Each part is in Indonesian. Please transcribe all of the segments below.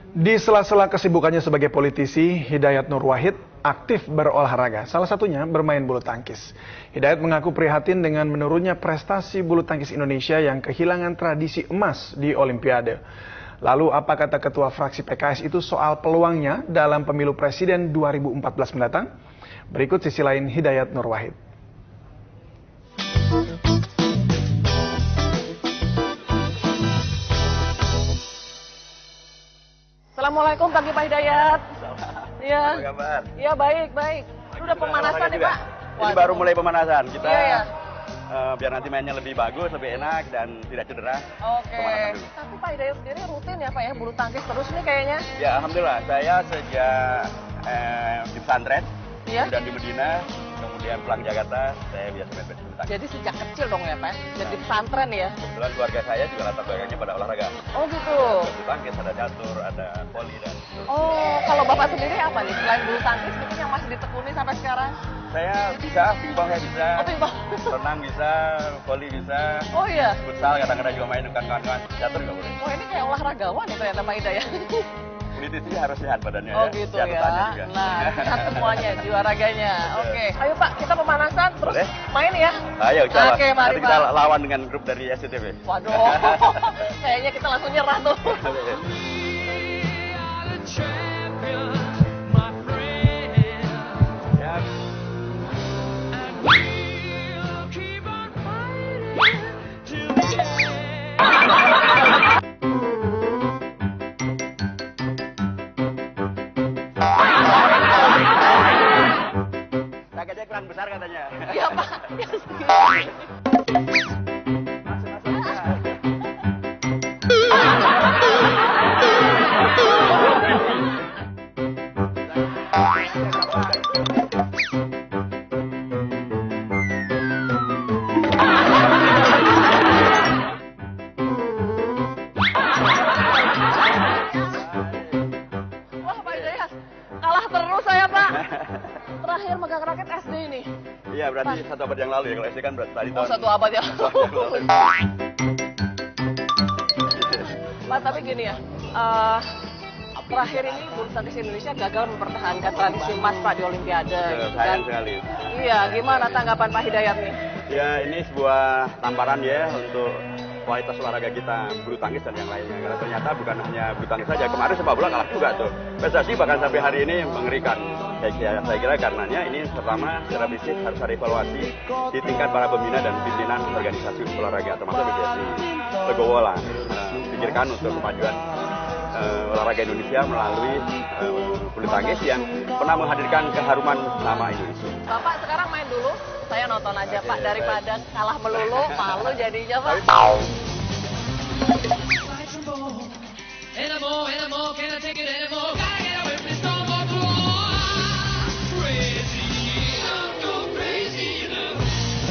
Di sela-sela kesibukannya sebagai politisi, Hidayat Nur Wahid aktif berolahraga, salah satunya bermain bulu tangkis. Hidayat mengaku prihatin dengan menurunnya prestasi bulu tangkis Indonesia yang kehilangan tradisi emas di Olimpiade. Lalu apa kata Ketua Fraksi PKS itu soal peluangnya dalam pemilu Presiden 2014 mendatang? Berikut sisi lain Hidayat Nur Wahid. Assalamualaikum pagi Pak Hidayat. Iya. Apa kabar? Iya baik. Ini udah pemanasan nih Pak. Ini baru mulai pemanasan. Kita Iya. Biar nanti mainnya lebih bagus, lebih enak dan tidak cedera. Oke. Pemanasan dulu. Tapi Pak Hidayat sendiri rutin ya Pak ya bulu tangkis terus nih kayaknya. Ya alhamdulillah, saya sejak di pesantren, Iya. kemudian di Medina, kemudian pulang Jakarta, saya biasa main bulu tangkis. Jadi sejak kecil dong ya Pak. Jadi pesantren ya. Kebetulan keluarga saya juga latar belakangnya pada olahraga. Oh gitu. Ada bulu tangkis, ada catur, ada voli dan seterusnya. Oh kalau Bapak sendiri apa nih selain bulu tangkis mungkin yang masih ditekuni sampai sekarang? Saya bisa, pingpong saya bisa, Oh pingpong. renang bisa, voli bisa, Oh iya. futsal kadang-kadang juga main dengan kawan-kawan, catur juga boleh. Oh ini kayak olahragawan ya ternyata Pak Hidayat. Politisi harus sehat badannya Oh ya. gitu sehat ya. otaknya juga. Nah, sehat semuanya, jiwa raganya. Oke. Ayo Pak, kita pemanasan terus Boleh. main ya. Ayo, coba. Oke, mari Nanti kita Pak. lawan dengan grup dari SCTV. Waduh, kayaknya kita langsung nyerah tuh. Ya, targetnya kurang besar katanya. Iya Pak. Ya, Wah Pak Hidayat, kalah terus saya Pak. Terakhir megang raket SD ini. Iya, berarti satu abad yang lalu ya. Kalau SD kan berarti tadi Oh tahun. satu abad ya. Satu abad yang lalu. Pak tapi gini ya, terakhir ini bulu tangkis Indonesia gagal mempertahankan tradisi emas Pak di Olimpiade. Sayang sekali. Iya, gimana tanggapan Pak Hidayat nih? Ya, ini sebuah tamparan ya untuk kualitas olahraga kita, bulu tangkis dan yang lainnya. Karena ternyata bukan hanya bulu tangkis saja, kemarin sepak bola kalah juga tuh. Prestasi bahkan sampai hari ini mengerikan. Saya kira karenanya ini pertama secara fisik harus ada evaluasi di tingkat para pembina dan pimpinan organisasi olahraga, termasuk PSSI. Legowo lah, pikirkan untuk kemajuan olahraga Indonesia melalui bulu tangkis yang pernah menghadirkan keharuman nama Indonesia. Bapak sekarang main dulu, saya nonton aja Pak daripada kalah melulu, malu jadinya Pak. Anymore, can I take it anymore? Gotta get away from this no more floor. Crazy, I'm go crazy, you know.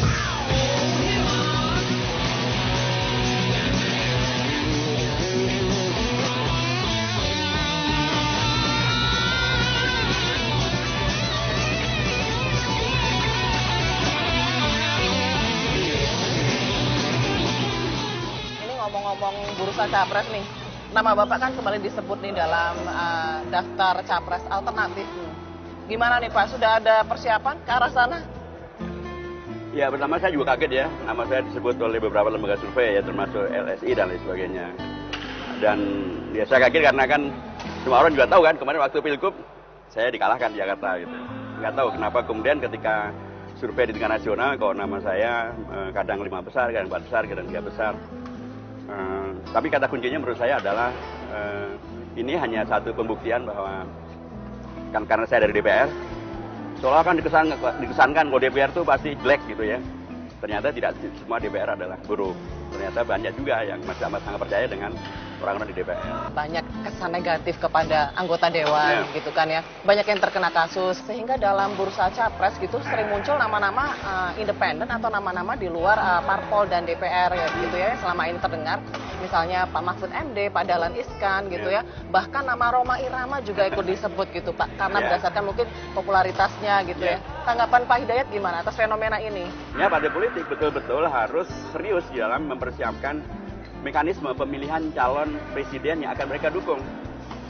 Ini ngomong-ngomong bursa capres nih, nama Bapak kan kembali disebut nih dalam daftar capres alternatif. Gimana nih Pak, sudah ada persiapan ke arah sana? Ya, pertama saya juga kaget ya, nama saya disebut oleh beberapa lembaga survei ya, termasuk LSI dan lain sebagainya. Dan ya saya kaget karena kan semua orang juga tahu kan, kemarin waktu Pilgub saya dikalahkan di Jakarta gitu. Nggak tahu kenapa kemudian ketika survei di tingkat nasional kok nama saya kadang 5 besar, kadang 4 besar, kadang 3 besar. Tapi kata kuncinya menurut saya adalah ini hanya satu pembuktian bahwa kan karena saya dari DPR, seolah kan dikesankan kalau DPR itu pasti jelek gitu ya. Ternyata tidak semua DPR adalah buruk. Ternyata banyak juga yang masih amat sangat percaya dengan orang-orang di DPR. Banyak kesan negatif kepada anggota dewan gitu kan ya. Banyak yang terkena kasus sehingga dalam bursa capres gitu sering muncul nama-nama independen atau nama-nama di luar parpol dan DPR ya gitu ya selama ini terdengar. Misalnya Pak Mahfud MD, Pak Dahlan Iskan gitu ya. Bahkan nama Rhoma Irama juga ikut disebut gitu Pak karena berdasarkan mungkin popularitasnya gitu ya. Tanggapan Pak Hidayat gimana atas fenomena ini? Ya, partai politik betul-betul harus serius di dalam mempersiapkan mekanisme pemilihan calon presiden yang akan mereka dukung.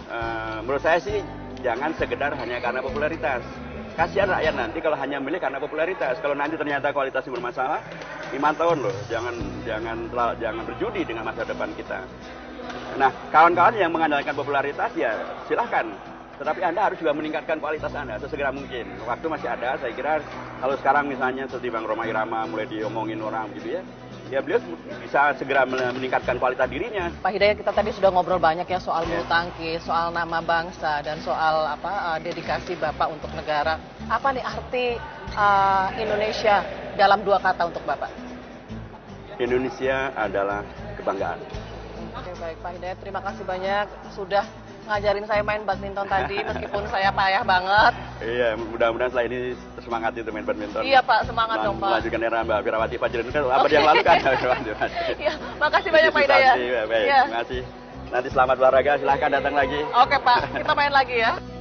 menurut saya sih jangan sekedar hanya karena popularitas. Kasihan rakyat nanti kalau hanya milih karena popularitas. Kalau nanti ternyata kualitasnya bermasalah, 5 tahun loh. Jangan berjudi dengan masa depan kita. Nah, kawan-kawan yang mengandalkan popularitas ya silahkan. Tetapi Anda harus juga meningkatkan kualitas Anda sesegera mungkin. Waktu masih ada, saya kira kalau sekarang misalnya seperti Bang Rhoma Irama mulai diomongin orang gitu ya, ya beliau bisa segera meningkatkan kualitas dirinya. Pak Hidayat, kita tadi sudah ngobrol banyak ya soal bulu tangkis, soal nama bangsa, dan soal dedikasi Bapak untuk negara. Apa nih arti Indonesia dalam 2 kata untuk Bapak? Indonesia adalah kebanggaan. Oke, baik Pak Hidayat, terima kasih banyak sudah ngajarin saya main badminton tadi meskipun saya payah banget. Iya, mudah-mudahan setelah ini tersemangat itu main badminton. Iya Pak, semangat dong Pak. Melanjutkan era Mbak Firawati Fajrin kan apa yang lalu kan. Iya, makasih banyak Pak Hidayat. Baik, terima kasih. Nanti selamat olahraga, silahkan datang lagi. Oke Pak, kita main lagi ya.